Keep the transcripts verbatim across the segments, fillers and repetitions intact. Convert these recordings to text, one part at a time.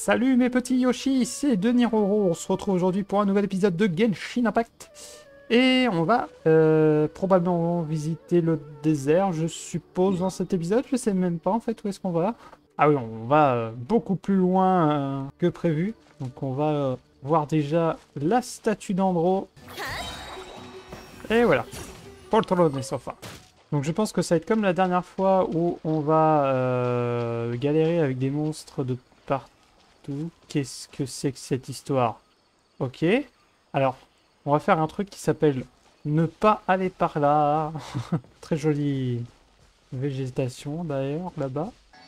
Salut mes petits Yoshi, c'est Deniroro. On se retrouve aujourd'hui pour un nouvel épisode de Genshin Impact. Et on va euh, probablement visiter le désert, je suppose, dans cet épisode. Je sais même pas en fait où est-ce qu'on va. Ah oui, on va euh, beaucoup plus loin euh, que prévu. Donc on va euh, voir déjà la statue d'Andro. Et voilà, Poltrone et Sofa. Donc je pense que ça va être comme la dernière fois où on va euh, galérer avec des monstres de partout. Qu'est-ce que c'est que cette histoire? Ok. Alors, on va faire un truc qui s'appelle ne pas aller par là. Très jolie végétation d'ailleurs là-bas.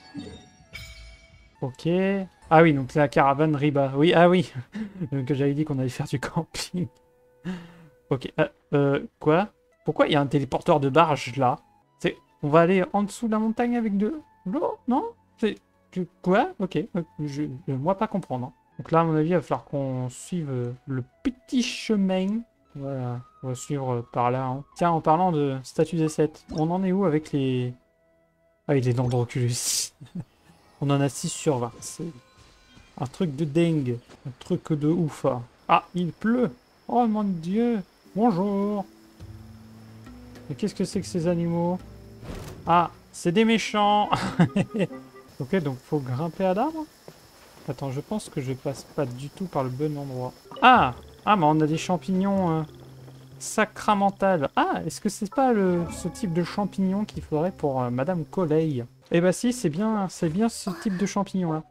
Ok. Ah oui, donc c'est la caravane Riba. Oui, ah oui. Que j'avais dit qu'on allait faire du camping. Ok. Euh, euh, quoi? Pourquoi il y a un téléporteur de barge là? C'est, on va aller en dessous de la montagne avec de l'eau? Non? C'est que- quoi? Ok. Euh, Je, je, moi pas comprendre. Hein. Donc là, à mon avis, il va falloir qu'on suive euh, le petit chemin. Voilà, on va suivre euh, par là. Hein. Tiens, en parlant de statue des sept, on en est où avec les... Ah, il est dans Droculus. On en a six sur vingt. C'est un truc de dingue. Un truc de ouf. Hein. Ah, il pleut. Oh mon dieu. Bonjour. Mais qu'est-ce que c'est que ces animaux? Ah, c'est des méchants. Ok, donc faut grimper à l'arbre. Attends, je pense que je passe pas du tout par le bon endroit. Ah! Ah, mais on a des champignons euh, sacramentales. Ah, est-ce que c'est pas le, ce type de champignon qu'il faudrait pour euh, Madame Coleil? Eh bah si, c'est bien, c'est bien ce type de champignon là.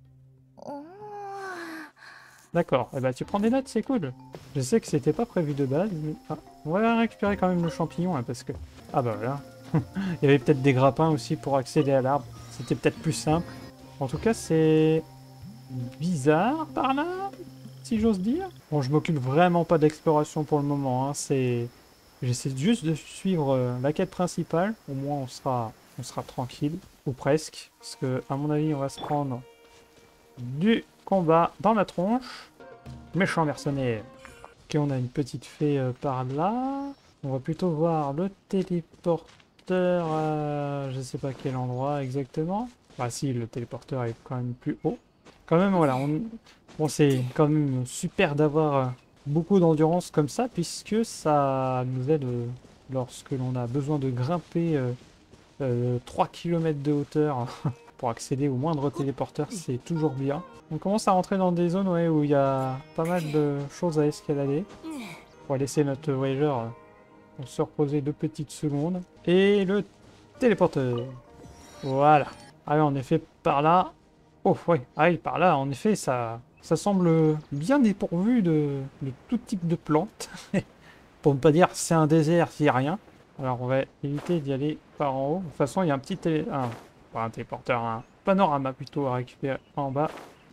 D'accord, eh bah tu prends des notes, c'est cool. Je sais que c'était pas prévu de base, mais... Ah, on va récupérer quand même le champignon, hein, parce que... Ah bah voilà. Il y avait peut-être des grappins aussi pour accéder à l'arbre. C'était peut-être plus simple. En tout cas, c'est... bizarre par là, si j'ose dire. Bon, je m'occupe vraiment pas d'exploration pour le moment, hein. C'est... J'essaie juste de suivre euh, la quête principale. Au moins, on sera, on sera tranquille. Ou presque. Parce que, à mon avis, on va se prendre du combat dans la tronche. Méchant mercenaire. Ok, on a une petite fée euh, par là. On va plutôt voir le téléporteur à... je sais pas quel endroit exactement. Bah si, le téléporteur est quand même plus haut. Quand même, voilà. On... Bon, c'est quand même super d'avoir euh, beaucoup d'endurance comme ça, puisque ça nous aide euh, lorsque l'on a besoin de grimper euh, euh, trois kilomètres de hauteur pour accéder au moindre téléporteur, c'est toujours bien. On commence à rentrer dans des zones ouais, où il y a pas mal de choses à escalader. On va laisser notre voyageur euh, se reposer deux petites secondes. Et le téléporteur. Voilà. Ah oui, en effet, par là... Oh, ouais. Ah oui, par là, en effet, ça, ça semble bien dépourvu de, de tout type de plantes. Pour ne pas dire c'est un désert s'il n'y a rien. Alors, on va éviter d'y aller par en haut. De toute façon, il y a un petit télé... Ah, pas un téléporteur, un panorama plutôt à récupérer en bas.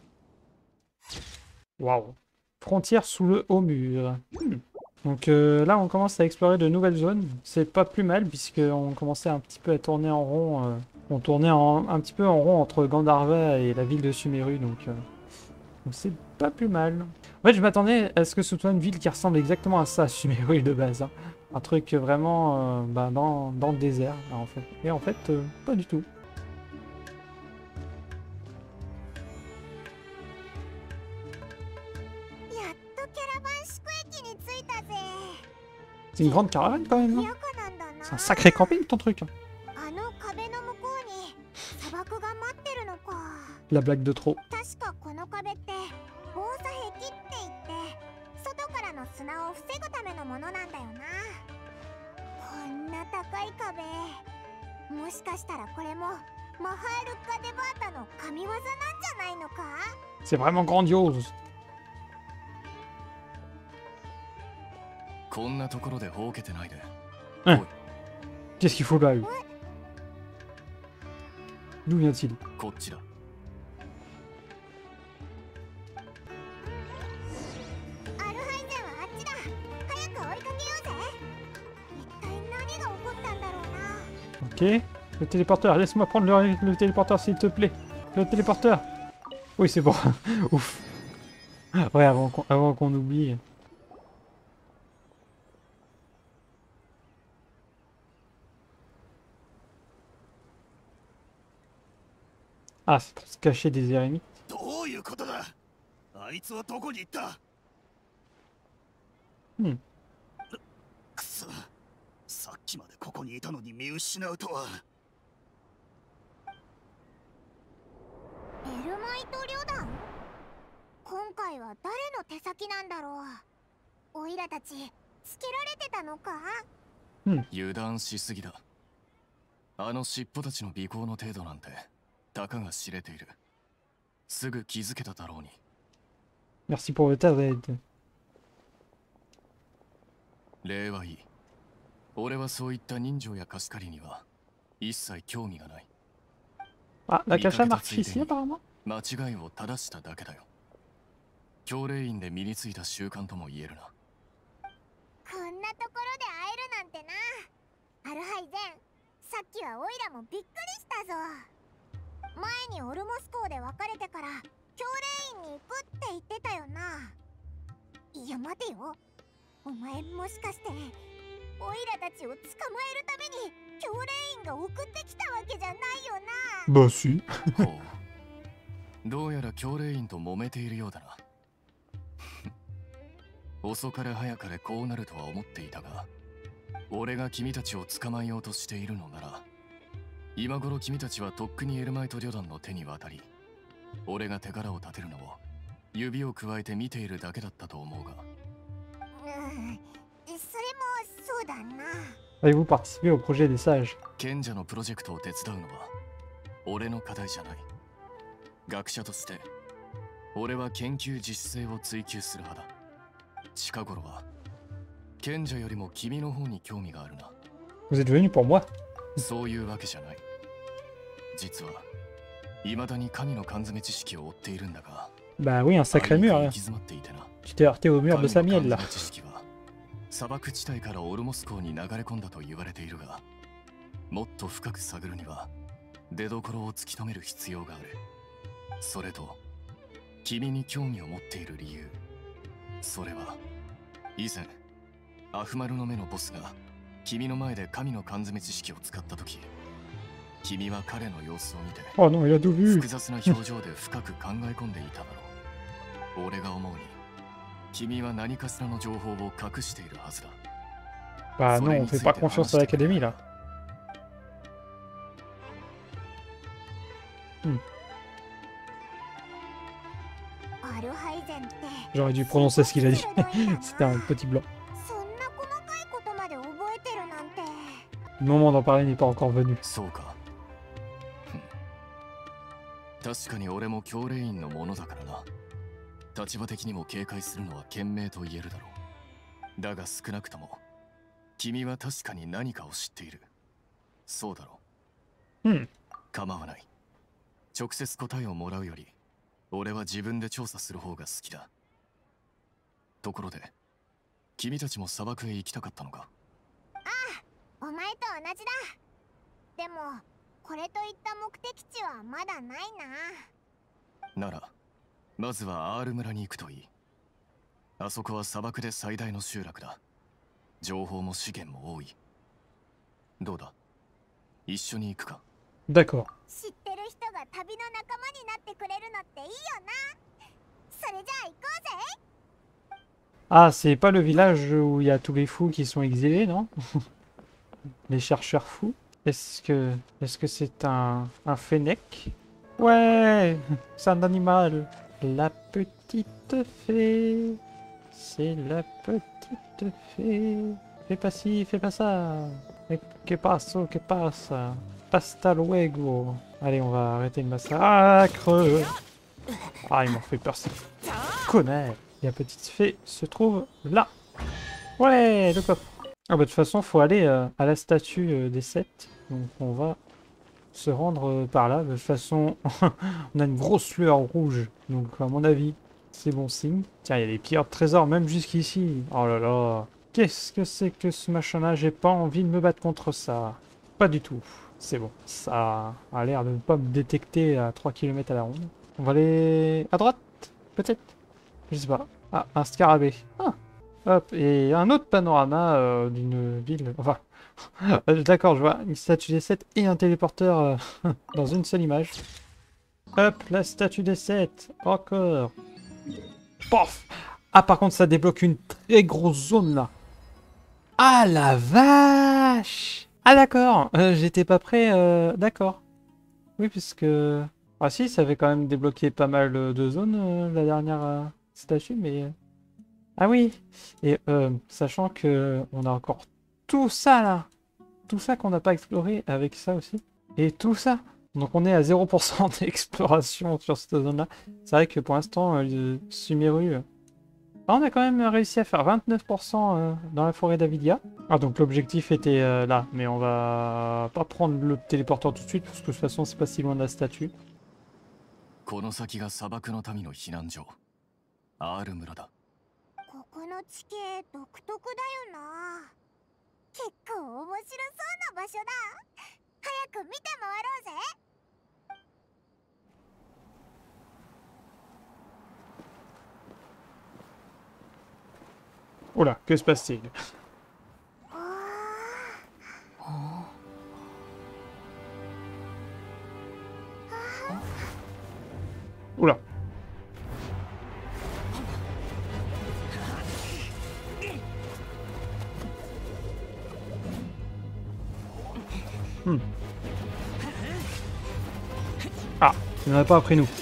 Waouh. Frontière sous le haut mur. Hmm. Donc euh, là, on commence à explorer de nouvelles zones. C'est pas plus mal, puisqu'on commençait un petit peu à tourner en rond. Euh, on tournait en, un petit peu en rond entre Gandharva et la ville de Sumeru, donc euh, donc c'est pas plus mal. En fait, je m'attendais à ce que ce soit une ville qui ressemble exactement à ça, Sumeru de base. Hein. Un truc vraiment euh, bah, dans, dans le désert, là, en fait. Et en fait, euh, pas du tout. C'est une grande caravane quand même, hein. C'est un sacré camping ton truc. La blague de trop. C'est vraiment grandiose. Hein. Qu'est-ce qu'il faut là, lui? D'où vient-il? Ok. Le téléporteur, laisse-moi prendre le, le téléporteur s'il te plaît. Le téléporteur. Oui, c'est bon. Ouf. Ouais, avant qu'on avant qu'on oublie. Ah, c'est pour se cacher des eremites. いうことだ。あいつはどこに行った？ うん。 くそ、さっきまでここにいたのに見失うとは。 エルマイト旅団？今回は誰の手先なんだろう。オイラたちつけられてたのか？ うん。 油断しすぎだ。あの尻尾たちの尾行の程度なんてたかが知れている。すぐ気づけただろうに。 Merci pour votre aide. 礼はいい。俺はそういった人情や貸し借りには一切興味がない。 Ah, la cacha marche ici apparemment. 間違いを正しただけだよ。教令員で身についた習慣とも言えるな。 こんなところで会えるなんてな。アルハイゼン、さっきはオイラもびっくりしたぞ。前にオルモス港で別れてから教令員に行くって言ってたよな。いや待てよ、お前もしかしてオイラたちを捕まえるために教令員が送ってきたわけじゃないよな。 Bah si. ほう、どうやら教令員と揉めているようだな。遅かれ早かれこうなるとは思っていたが、俺が君たちを捕まえようとしているのなら、今頃君たちはとっくにエルマイト旅団の手に渡り、俺が手柄を立てるのを指をくわえて見ているだけだったと思うが。 うん、それもそうだな。 Avez-vous participé au projet des sages? 賢者のプロジェクトを手伝うのは俺の課題じゃない。学者として俺は研究実践性を追求する派だ。近頃は賢者よりも君の方に興味があるな。 Vous êtes venu pour moi? そういうわけじゃない。実は未だに神の缶詰知識を追っているんだが。 Bah oui, un sacré mur là. Tu t'es heurté au mur de Samiel là. 知識は砂漠地帯からオルモス港に流れ込んだと言われているが、もっと深く探るには出どころを突き止める必要がある。それと君に興味を持っている理由、それは以前アフマルの目のボスが君の前で神の缶詰知識を使った時、君は彼の様子を見て Oh non, il a tout vu. 複雑な表情で深く考え込んでいただろう。俺が思うに君は何かしらの情報を隠しているはずだ。 Bah non, on fait pas confiance à l'académie là. Hmm. J'aurais dû prononcer ce qu'il a dit. C'était un petit blanc. Le moment d'en parler n'est pas encore venu. そうか。確かに俺も教令員のものだからな。立場的にも警戒するのは賢明と言えるだろう。だが少なくとも君は確かに何かを知っている。そうだろう。 うん。 構わない。直接答えをもらうより俺は自分で調査する方が好きだ。ところで君たちも砂漠へ行きたかったのか？ ああ、お前と同じだ。でもこれといった目的地はまだないな。 ならまずはアール村に行くといい。あそこは砂漠で最大の集落だ。情報も資源も多い。どうだ、一緒に行くか？ D'accord. 知ってる人が旅の仲間になってくれるのっていいよな。それじゃあ行こうぜ。 Ah, c'est pas le village où il y a tous les fous qui sont exilés, non? Les chercheurs fous. Est-ce que... Est-ce que c'est un... un fennec? Ouais, c'est un animal. La petite fée. C'est la petite fée. Fais pas ci, fais pas ça. Que passe, que passe. Pasta luego. Allez, on va arrêter le massacre. Ah, ils m'ont fait peur, ces connards. Et la petite fée se trouve là. Ouais, le coffre. Ah bah de toute façon, faut aller euh, à la statue euh, des sept. Donc on va se rendre euh, par là. De toute façon, on a une grosse lueur rouge. Donc à mon avis, c'est bon signe. Tiens, il y a des pierres de trésor même jusqu'ici. Oh là là. Qu'est-ce que c'est que ce machin-là? J'ai pas envie de me battre contre ça. Pas du tout. C'est bon. Ça a l'air de ne pas me détecter à trois kilomètres à la ronde. On va aller à droite, peut-être? Je sais pas. Ah, un scarabée. Ah. Hop, et un autre panorama euh, d'une ville. Enfin, d'accord, je vois une statue des sept et un téléporteur euh, dans une seule image. Hop, la statue des sept. Encore. Pof. Ah, par contre, ça débloque une très grosse zone, là. Ah, la vache. Ah, d'accord. Euh, J'étais pas prêt. Euh... D'accord. Oui, puisque... Ah si, ça avait quand même débloqué pas mal euh, de zones, euh, la dernière euh, statue, mais... euh, Ah oui. Et euh, sachant que on a encore tout ça, là. Tout ça qu'on n'a pas exploré avec ça aussi. Et tout ça. Donc on est à zéro pour cent d'exploration sur cette zone-là. C'est vrai que pour l'instant, euh, le Sumeru... euh, ah, on a quand même réussi à faire vingt-neuf pour cent euh, dans la forêt d'Avidia. Ah, donc l'objectif était euh, là. Mais on va pas prendre le téléporteur tout de suite, parce que de toute façon, c'est pas si loin de la statue. この先が砂漠の民の避難所アール村だ。 ここの地形独特だよな。結構面白そうな場所だ。早く見て回ろうぜ。 Oula, que se passe-t-il? Oula. Hmm. Ah, il n'en a pas après nous.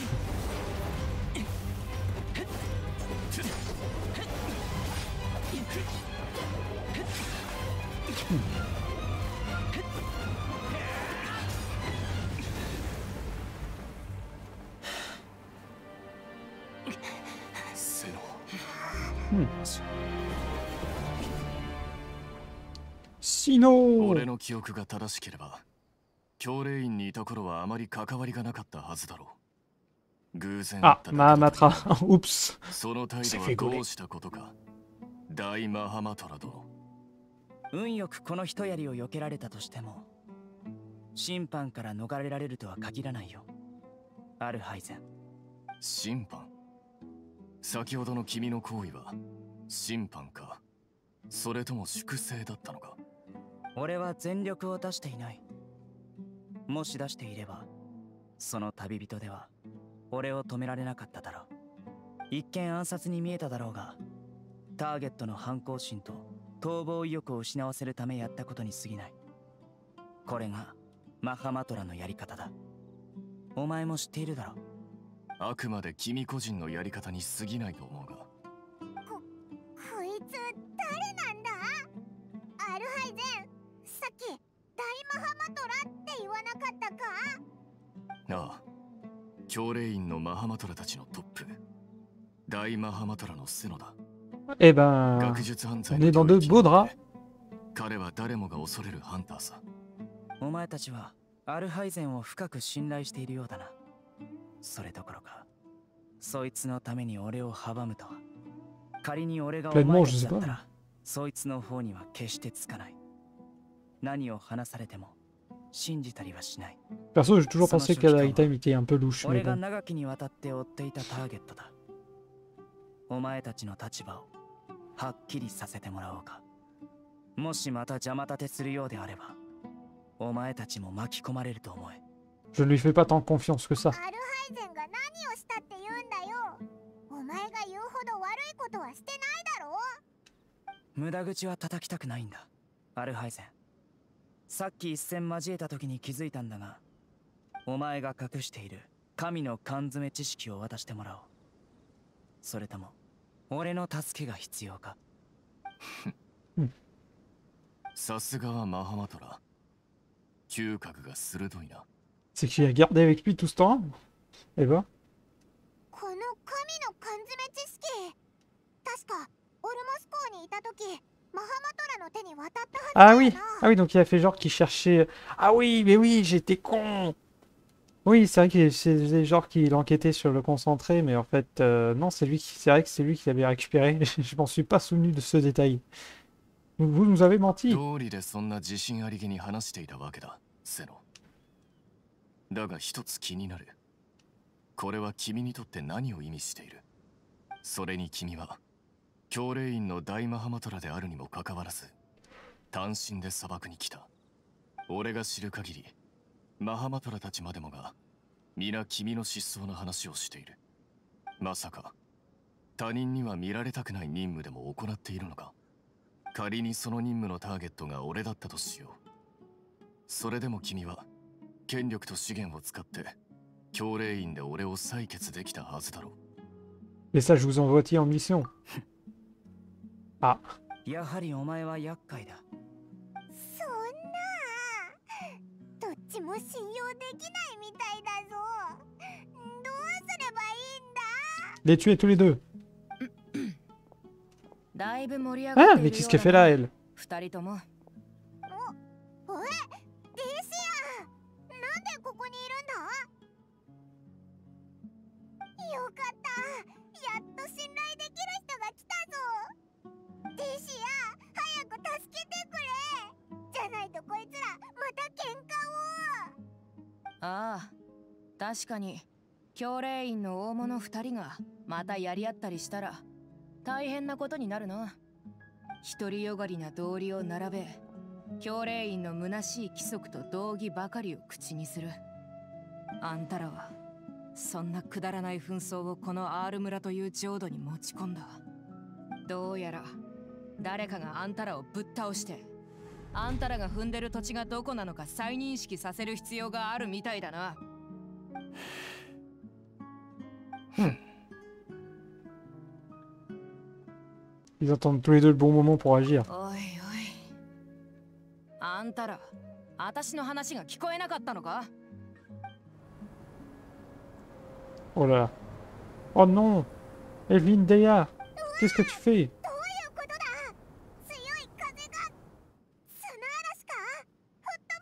Hmm. Sino! 俺の記憶が正しければ、教令院にいた頃はあまり関わりがなかったはずだろう。偶然会 Ah, っただけだと Mahamatra. Oups. その態 s'est 度 fait は gauler. どうしたことか。大マハマトラ殿。 運よくこの一槍を避けられたとしても、審判から逃れられるとは限らないよ。アルハイゼン。 審判。先ほどの君の行為は審判か、それとも粛清だったのか。 俺は全力を出していない。もし出していれば、その旅人では俺を止められなかっただろう。一見暗殺に見えただろうが、ターゲットの反抗心と逃亡意欲を失わせるためやったことに過ぎない。これがマハマトラのやり方だ。お前も知っているだろう。 あくまで君個人のやり方に過ぎないと思うが。 こいつ誰なんだ？アルハイゼン、さっき大マハマトラって言わなかったか？ ああ、教令院のマハマトラたちのトップ、大マハマトラのセノだ。 Eh ben, 学術犯罪 on の est dans 領 de 域 beaux におい draps. て彼は誰もが恐れるハンターさ。 お前たちはアルハイゼンを深く信頼しているようだな。それどころか、そいつのために俺を阻むとは。仮に俺がお前たちだったら、そいつの方には決してつかない。何を話されても信じたりはしない。 Perso, j'ai toujours pensé qu'Adaitime était un peu louche, mais 俺が bon. 長きにわたって追っていたターゲットだ。お前たちの立場をはっきりさせてもらおうか。もしまた邪魔立てするようであれば、お前たちも巻き込まれると思え。 Je ne lui fais pas tant confiance que ça. アルハイゼンが何をしたって言うんだよ。お前が言うほど悪いことはしてないだろ。 無駄口は叩きたくないんだ、アルハイゼン。さっき一戦交えた時に気づいたんだが、お前が隠している神の缶詰知識を渡してもらおう。それとも俺の助けが必要か？ さすがはマハマトラ。嗅覚が鋭いな。 C'est que j'ai gardé avec lui tout ce temps. Et ben. この神の缶詰知識、確かオルモス港にいた時、マハマトラの手に渡ったはずだ Ah よ oui, な。 ah oui, donc il a fait genre qu'il cherchait. Ah oui, mais oui, j'étais con. Oui, c'est vrai que c'est genre qu'il enquêtait sur le concentré, mais en fait, euh, non, c'est lui qui, c'est vrai que c'est lui qui l'avait récupéré. Je m'en suis pas souvenu de ce détail. Vous nous avez menti. 道理でそんな自信ありげに話していたわけだ、セノ。だが一つ気になる。これは君にとって何を意味している？それに君は教令院の大マハマトラであるにもかかわらず、単身で砂漠に来た。俺が知る限り、マハマトラたちまでもが皆君の失踪の話をしている。まさか他人には見られたくない任務でも行っているのか。仮にその任務のターゲットが俺だったとしよう。それでも君は権力と資源を使って教令員で俺を採決できたはずだろう。 Et ça, je vous envoie-t-il en mission? Ah. やはりお前は厄介だ。 そんな、どっちも信用できないみたいだぞ。どうすればいいんだ。 Les tuer tous les deux. だいぶ盛り上が Ah, ってい mais る qu'est-ce よ qu'elle fait うだ là, な elle? 二人とも。 おい、デシア、なんでここにいるんだ。よかった、やっと信頼できる人が来たぞ。デシア、早く助けてくれ。じゃないとこいつらまた喧嘩を。 ああ、確かに教令員の大物二人がまたやり合ったりしたら大変なことになるな。独りよがりな道理を並べ、教令員の虚しい規則と道義ばかりを口にする。あんたらはそんなくだらない紛争をこのアール村という浄土に持ち込んだ。どうやら誰かがあんたらをぶっ倒して、あんたらが踏んでる土地がどこなのか再認識させる必要があるみたいだな。 Ils attendent tous les deux le bon moment pour agir. おいおい、あんたら、私の話が聞こえなかったのか？ Oh là là. Oh non! Evelyn Deya! Qu'est-ce que tu fais? どういうことだ。強い風が砂嵐か。吹っ飛ば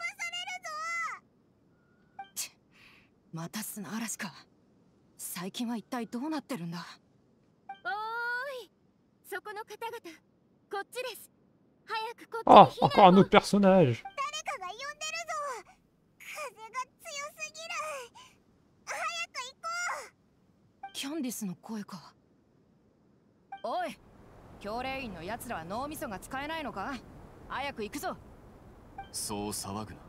されるぞ。 また砂嵐か。最近は一体どうなってるんだ？ おーい、そこの方々、こっちです。早くこっち Oh, に避 encore un 難を。 autre personnage! 誰かが呼んでるぞ。風が強すぎる。早く行こう。 キャンディスの声か。おい、教令員のやつらは脳みそが使えないのか？早く行くぞ。 そう騒ぐな。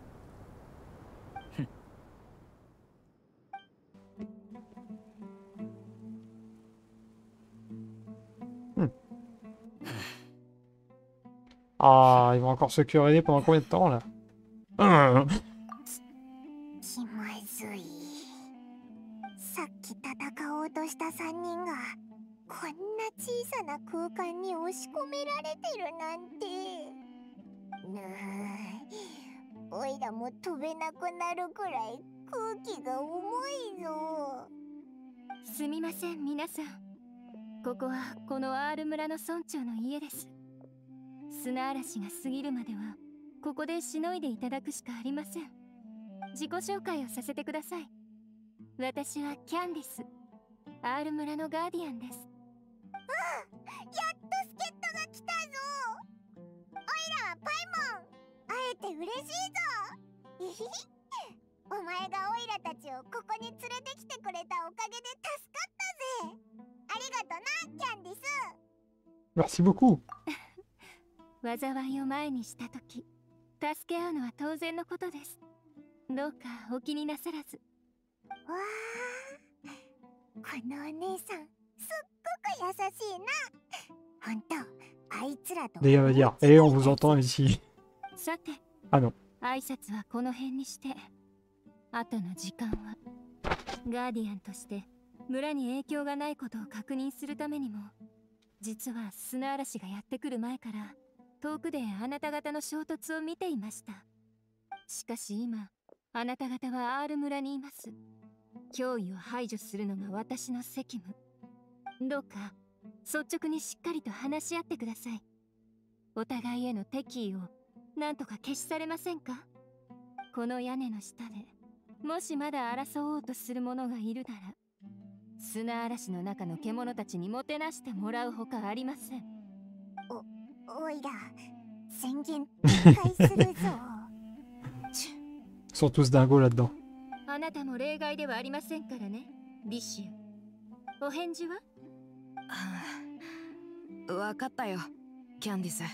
Ah, ils vont encore se quereller pendant combien de temps là? Hum. 気まずい。さっき戦おうとしたさんにんがこんな小さな空間に押し込められてるなんて。ぬー、おいらも飛べなくなるくらい空気が重いぞ。 すみません、皆さん。ここはこのアール村の村長の家です。砂嵐が過ぎるまではここでしのいでいただくしかありません。自己紹介をさせてください。私はキャンディス、アール村のガーディアンです。 ああ、やっと助っ人が来たぞ。おいらはパイモン。会えて嬉しいぞ。いひひ。お前がオイラたちをここに連れてきてくれたおかげで助かったぜ。ありがとな、キャンディス。 Merci beaucoup! 災いを前にしたとき、助け合うのは当然のことです。どうかお気になさらず。 わあ、このお姉さん、すっごく優しいな。ほんと、あいつらと。 Deya va dire, eh, on vous entend ici. さて、 Ah non. 挨拶はこの辺にして、後の時間はガーディアンとして村に影響がないことを確認するためにも、実は砂嵐がやってくる前から遠くであなた方の衝突を見ていました。しかし今、あなた方はアール村にいます。脅威を排除するのが私の責務。どうか率直にしっかりと話し合ってください。お互いへの敵意をなんとか消し去れませんか？この屋根の下でもしまだ争おうとする者がいるなら、砂嵐の中の獣たちにもてなしてもらうほかありません。 お、おいら、宣言撤回するぞ。 Ils sont tous dingos là-dedans. あなたも例外ではありませんからね、リシア。お返事は？ ああ、わかったよ、キャンディス。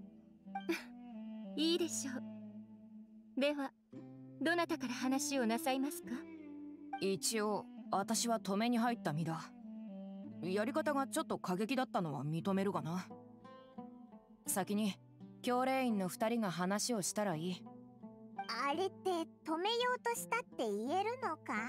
いいでしょう。では、どなたから話をなさいますか？ 一応私は止めに入った身だ。やり方がちょっと過激だったのは認めるがな。先に教令員の二人が話をしたらいい。 あれって止めようとしたって言えるのか？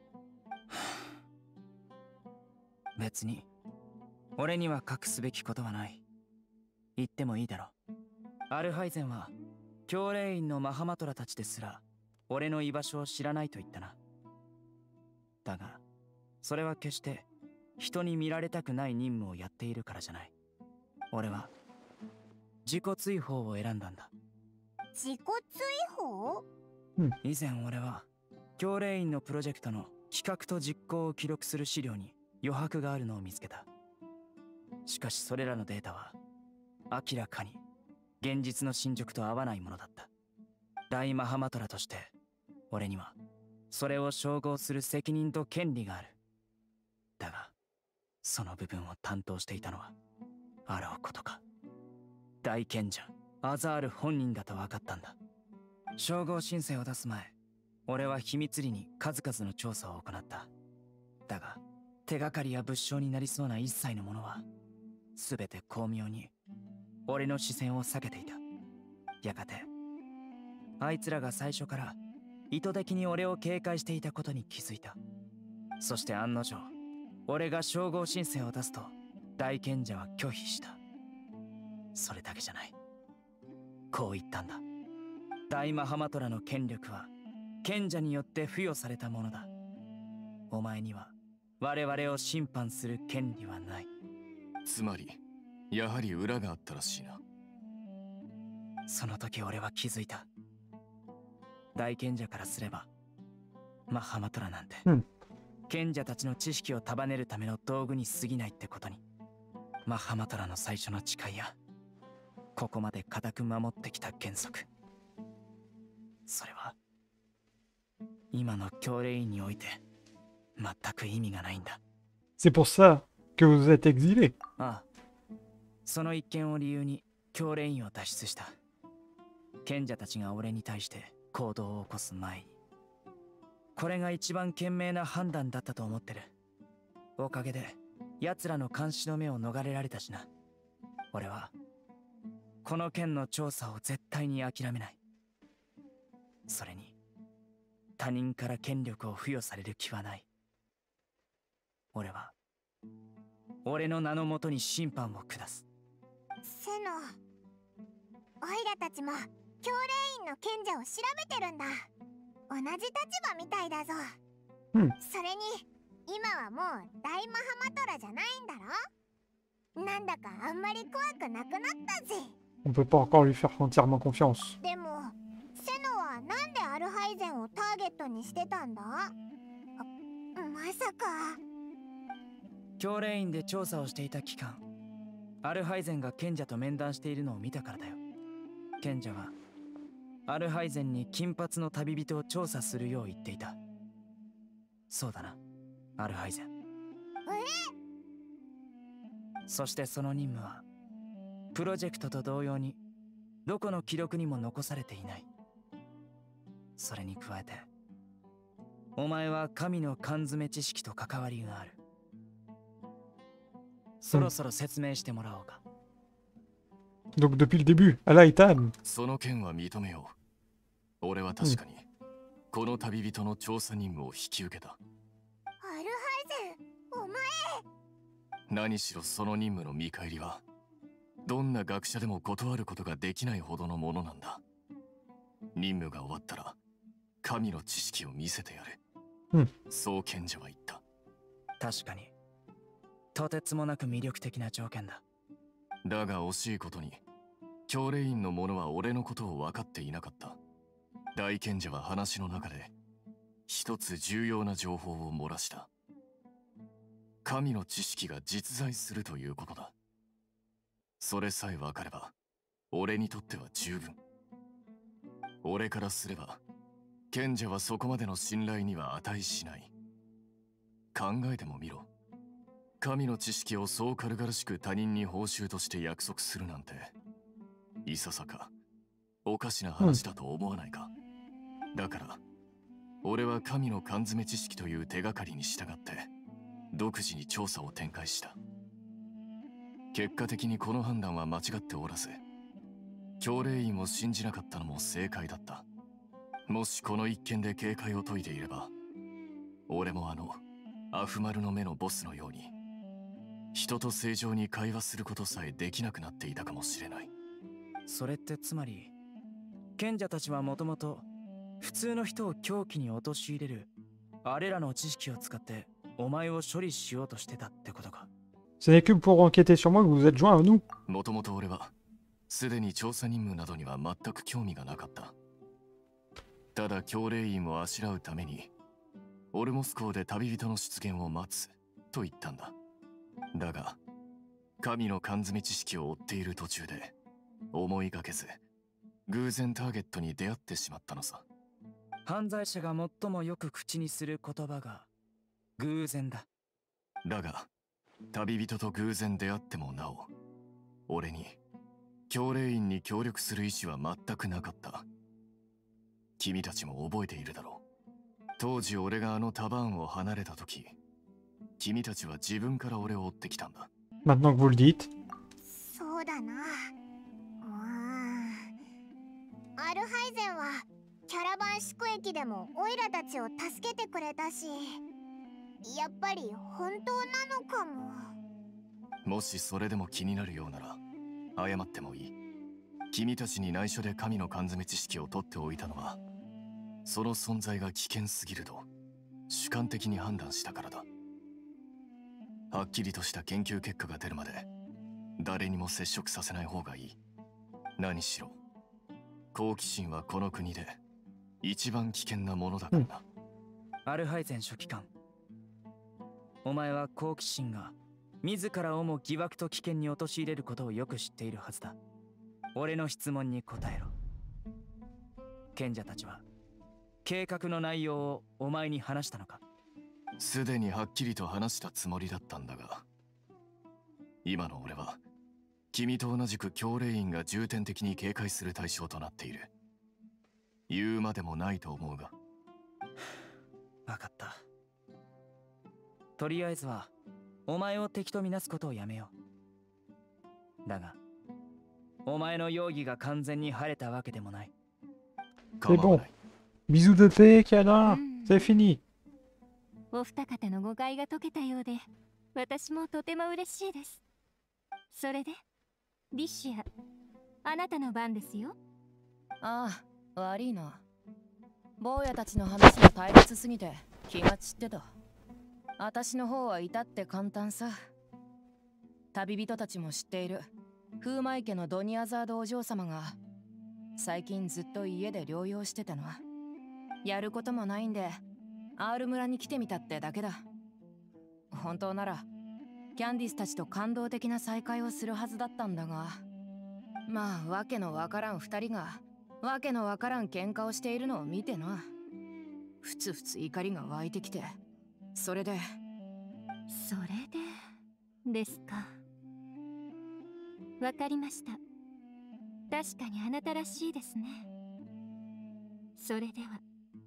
別に俺には隠すべきことはない。言ってもいいだろう。アルハイゼンは教令員のマハマトラたちですら俺の居場所を知らないと言ったな。だがそれは決して人に見られたくない任務をやっているからじゃない。俺は自己追放を選んだんだ。 自己追放？ 以前俺は教令員のプロジェクトの企画と実行を記録する資料に余白があるのを見つけた。しかしそれらのデータは明らかに現実の進捗と合わないものだった。大マハマトラとして俺にはそれを照合する責任と権利がある。だがその部分を担当していたのはあろうことか大賢者アザール本人だと分かったんだ。照合申請を出す前、俺は秘密裏に数々の調査を行った。だが手がかりや物証になりそうな一切のものは全て巧妙に俺の視線を避けていた。やがてあいつらが最初から意図的に俺を警戒していたことに気づいた。そして案の定俺が照合申請を出すと大賢者は拒否した。それだけじゃない。こう言ったんだ。大マハマトラの権力は賢者によって付与されたものだ。お前には我々を審判する権利はない。 つまりやはり裏があったらしいな。 その時俺は気づいた。大賢者からすればマハマトラなんて、 うん、 賢者たちの知識を束ねるための道具に過ぎないってことに。マハマトラの最初の誓いやここまで固く守ってきた原則、それは今の教令員において全く意味がないんだ。 C'est pour ça que vous êtes exilé. ああ、その一件を理由に教令員を脱出した。賢者たちが俺に対して行動を起こす前に。これが一番賢明な判断だったと思ってる。おかげで奴らの監視の目を逃れられたしな。俺はこの件の調査を絶対に諦めない。それに他人から権力を付与される気はない。俺は俺の名のもとに審判を下す。 セノ、オイラたちも教令員の賢者を調べてるんだ。同じ立場みたいだぞ。 うん。 それに今はもう大マハマトラじゃないんだろ。なんだかあんまり怖くなくなったぜ。 On peut pas encore lui faire entièrement confiance. でもセノはなんでアルハイゼンをターゲットにしてたんだ？まさか教令員で調査をしていた期間、アルハイゼンが賢者と面談しているのを見たからだよ。賢者はアルハイゼンに金髪の旅人を調査するよう言っていた。そうだな、アルハイゼン。 え？ そしてその任務はプロジェクトと同様にどこの記録にも残されていない。それに加えてお前は神の缶詰知識と関わりがある。そろそろ説明してもらおうか。 Donc depuis le début, Allah est âme. その件は認めよう。俺は確かにこの旅人の調査任務を引き受けた。 アルハイゼン、お前。 何しろその任務の見返りはどんな学者でも断ることができないほどのものなんだ。任務が終わったら神の知識を見せてやる、 うん、 そう賢者は言った。 確かにとてつもなく魅力的な条件だ。 だが惜しいことに教令員の者は俺のことを分かっていなかった。大賢者は話の中で一つ重要な情報を漏らした。神の知識が実在するということだ。それさえ分かれば俺にとっては十分。俺からすれば賢者はそこまでの信頼には値しない。考えてもみろ。神の知識をそう軽々しく他人に報酬として約束するなんていささかおかしな話だと思わないか、うん、だから俺は神の缶詰知識という手がかりに従って独自に調査を展開した。結果的にこの判断は間違っておらず、教令員を信じなかったのも正解だった。もしこの一件で警戒を解いていれば、俺もあのアフマルの目のボスのように人と正常に会話することさえできなくなっていたかもしれない。 それってつまり賢者たちはもともと普通の人を狂気に陥れるあれらの知識を使ってお前を処理しようとしてたってことか。 Ce n'est que pour enquêter sur moi que vous vous êtes joint à nous. もともと俺はすでに調査任務などには全く興味がなかった。ただ教令員をあしらうためにオルモス港で旅人の出現を待つと言ったんだ。だが神の缶詰知識を追っている途中で思いがけず偶然ターゲットに出会ってしまったのさ。 犯罪者が最もよく口にする言葉が偶然だ。 だが旅人と偶然出会ってもなお俺に教令員に協力する意思は全くなかった。君たちも覚えているだろう。当時俺があのタバーンを離れた時、君たちは自分から俺を追ってきたんだ。 Maintenant que vous le dites. そうだな。うーん。アルハイゼンはキャラバン宿駅でもオイラたちを助けてくれたし、やっぱり本当なのかも。 もしそれでも気になるようなら謝ってもいい。君たちに内緒で神の缶詰知識を取っておいたのはその存在が危険すぎると主観的に判断したからだ。はっきりとした研究結果が出るまで誰にも接触させない方がいい。何しろ好奇心はこの国で一番危険なものだからな。 アルハイゼン書記官、お前は好奇心が自らをも疑惑と危険に陥れることをよく知っているはずだ。俺の質問に答えろ。賢者たちは計画の内容をお前に話したのか？ すでにはっきりと話したつもりだったんだが、今の俺は君と同じく教令員が重点的に警戒する対象となっている。言うまでもないと思うが。 分かった。とりあえずはお前を敵とみなすことをやめよう。だがお前の容疑が完全に晴れたわけでもない。 C'est bon. Bisous de thé, câlin. C'est fini. お二方の誤解が解けたようで、私もとても嬉しいです。それで、リシア、あなたの番ですよ。 ああ、悪いな。坊やたちの話も対立すぎて気が散ってた。私の方は至って簡単さ。旅人たちも知っている風魔池のドニアザードお嬢様が最近ずっと家で療養してたの。やることもないんでアール村に来てみたってだけだ。本当ならキャンディスたちと感動的な再会をするはずだったんだが、まあわけのわからん二人がわけのわからん喧嘩をしているのを見てな、ふつふつ怒りが湧いてきて、それでそれでですか。わかりました。確かにあなたらしいですね。それでは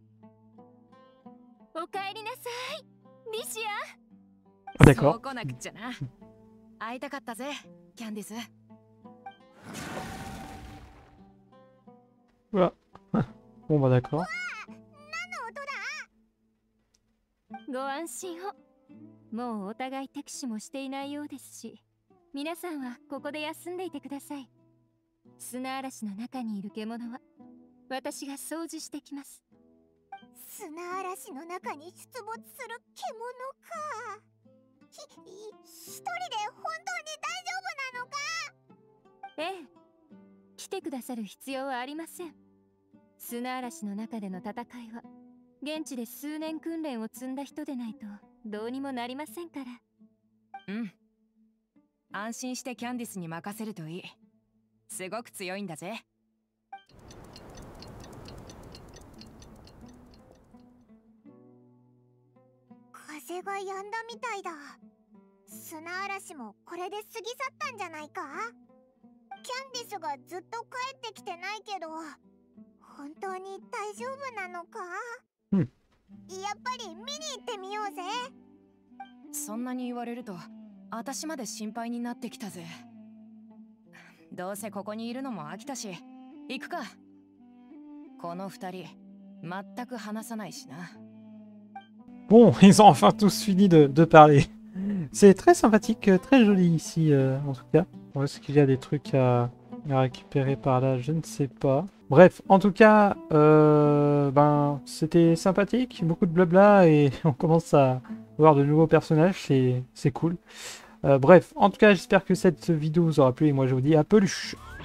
おかえりなさい、リシア。 D'accord. そう来なくちゃな。会いたかったぜ、キャンディス。 Voilà. Bon bah d'accord. ご安心を。もうお互い敵視もしていないようですし、皆さんはここで休んでいてください。砂嵐の中にいる獣は私が掃除してきます。 砂嵐の中に出没する獣か。ひ、ひ一人で本当に大丈夫なのか？ ええ、来てくださる必要はありません。砂嵐の中での戦いは現地で数年訓練を積んだ人でないとどうにもなりませんから。 うん、安心してキャンディスに任せるといい。すごく強いんだぜ。 風が止んだみたいだ。砂嵐もこれで過ぎ去ったんじゃないか？キャンディスがずっと帰ってきてないけど、本当に大丈夫なのか？ やっぱり見に行ってみようぜ。 そんなに言われると私まで心配になってきたぜ。どうせここにいるのも飽きたし行くか。この二人全く話さないしな。 Bon, ils ont enfin tous fini de, de parler. C'est très sympathique, très joli ici, euh, en tout cas. Bon, est-ce qu'il y a des trucs à, à récupérer par là? Je ne sais pas. Bref, en tout cas, euh, ben, c'était sympathique, beaucoup de blabla et on commence à voir de nouveaux personnages, c'est cool. Euh, bref, en tout cas, j'espère que cette vidéo vous aura plu et moi je vous dis à peluche.